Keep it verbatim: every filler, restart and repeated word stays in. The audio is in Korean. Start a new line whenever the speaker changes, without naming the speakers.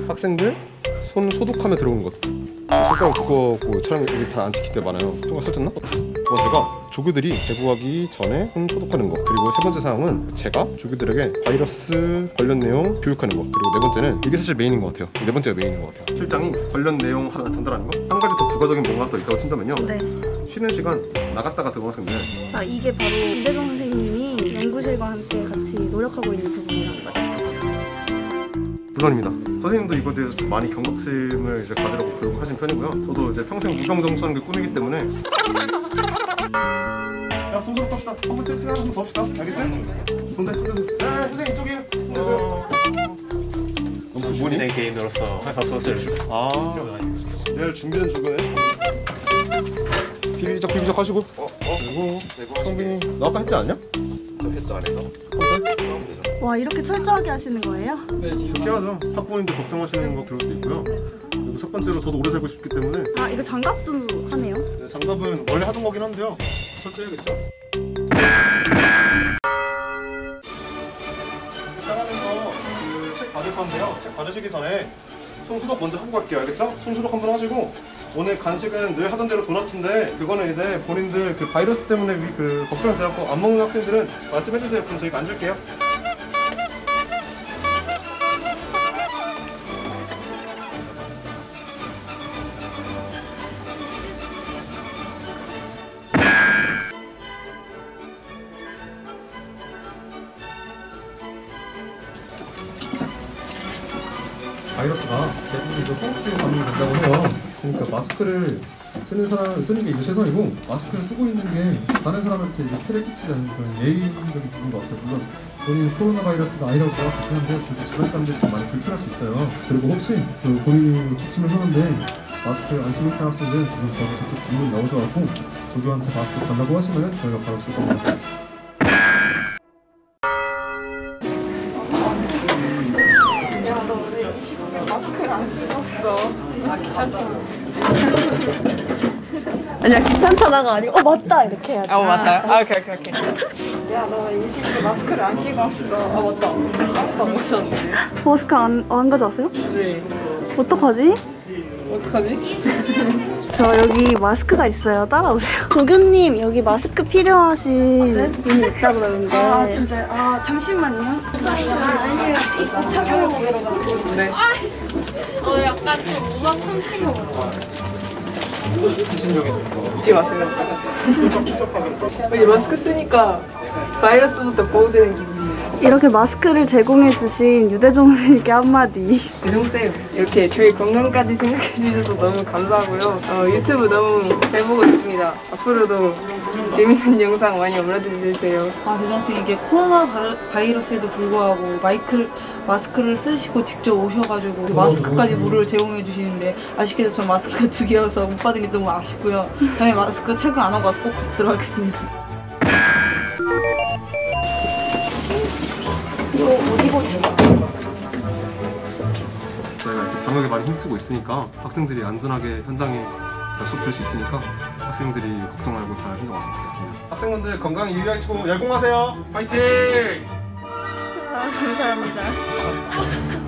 학생들 손 소독하며 들어오는 것. 색깔 두꺼웠고 촬영 여기 다 안 찍힐 때 많아요. 조금 살쪘나? 두 번째가 조교들이 배부하기 전에 손 소독하는 거. 그리고 세 번째 사항은 제가 조교들에게 바이러스 관련 내용 교육하는 거. 그리고 네 번째는 이게 사실 메인인 것 같아요. 네 번째가 메인인 것 같아요. 실장이 관련 내용 하나 전달하는 거. 한 가지 더 부가적인 뭔가 더 있다고 친다면요. 네. 쉬는 시간 나갔다가 들어온 학생들.
자, 이게 바로 이대정 선생님이 연구실과 함께 같이 노력하고 있는 부분이라는 거죠.
물론입니다. 선생님도 이거에 대해서 좀 많이 경각심을 이제 가지라고 교육을 하신 편이고요. 저도 이제 평생 무병정수하는 게 꿈이기 때문에. 야, 손 소독 합시다. 한 번째 틀에 한번 더 합시다. 알겠지? 손대, 손대. 자, 선생님 이쪽이에요. 어...
너무 준비된 개인으로서 회사 소재를 주고.
아, 내일 준비된 주거네. 비비적 비비적 하시고. 어, 어. 그리고 성빈이 너 아까 했지 않냐?
저 했죠 안에서. 나오면 되죠.
와, 이렇게 철저하게 하시는 거예요?
네, 이렇게 하죠. 학부모님들 걱정하시는 거 들을 수도 있고요. 그리고 첫 번째로 저도 오래 살고 싶기 때문에.
아, 이거 장갑도 하네요.
네, 장갑은 원래 하던 거긴 한데요. 설치해야겠죠? 시작하면서 그 책 받을 건데요. 책 받으시기 전에 손 소독 먼저 하고 갈게요. 알겠죠? 손 소독 한번 하시고, 오늘 간식은 늘 하던 대로 도넛인데 그거는 이제 본인들 그 바이러스 때문에 그 걱정이 돼갖고 안 먹는 학생들은 말씀해주세요. 그럼 저희가 안 줄게요. 바이러스가 대부분 이제 호흡기로 감염이 된다고 해요. 그러니까 마스크를 쓰는 사람 쓰는 게 이제 최선이고, 마스크를 쓰고 있는 게 다른 사람한테 이제 피해를 끼치지 않는 그런 예의적인 부분인 것 같아요. 물론 본인 코로나 바이러스가 아니라고 생각할 수 있긴 한데 그래도 주변 사람들이 좀 많이 불편할 수 있어요. 그리고 혹시 그 본인이 기침을 하는데 마스크를 안 쓰고 있는 학생들은 지금 저기 저쪽 뒷문 나오셔가지고 조교한테 마스크 달라고 하시면 저희가 바로 쓸 겁니다.
마스크를 안 쓰었어. 아, 귀찮잖아.
아니야, 귀찮잖아가 아니고, 어, 맞다! 이렇게 해야지.
아, 맞다요? 아, 오케이, 오케이, 오케이. 야, 너 이십일 마스크를 안 끼고 왔어. 아, 맞다. 아무도 안 오셨는데.
마스크 안, 안 가져왔어요?
네.
어떡하지?
어떡하지?
저 여기 마스크가 있어요. 따라오세요. 조교님, 여기 마스크 필요하신
네?
분이 있다 그러는데.
아, 진짜요? 아, 잠시만요.
아니요.
꼭 착용해보도록 하겠습니다. 네.
어, 약간 좀 음악 참치고
잊지 마세요. 이제 마스크 쓰니까 바이러스부터 보호되는 기분이에요.
이렇게 마스크를 제공해주신 유대종 선생님께 한마디.
대종쌤, 이렇게 저희 건강까지 생각해주셔서 너무 감사하고요. 어, 유튜브 너무 잘 보고 있습니다. 앞으로도 재밌는 영상 많이 올려주세요.
아, 대장쌤, 이게 코로나 바르, 바이러스에도 불구하고 마이크, 마스크를 쓰시고 직접 오셔가지고 마스크까지 무료로 제공해 주시는데, 아쉽게도 전 마스크 두 개여서 못 받은 게 너무 아쉽고요. 다음에 마스크 착용 안 하고 와서 꼭 받도록 하겠습니다.
이거 옷 입어도 돼요?
저희가 이렇게 방역에 많이 힘쓰고 있으니까 학생들이 안전하게 현장에 수업 들을 수 있으니까 학생들이 걱정 말고 잘 현장 왔으면 좋겠습니다. 학생분들 건강 유의하시고 열공하세요. 파이팅!
아, 감사합니다.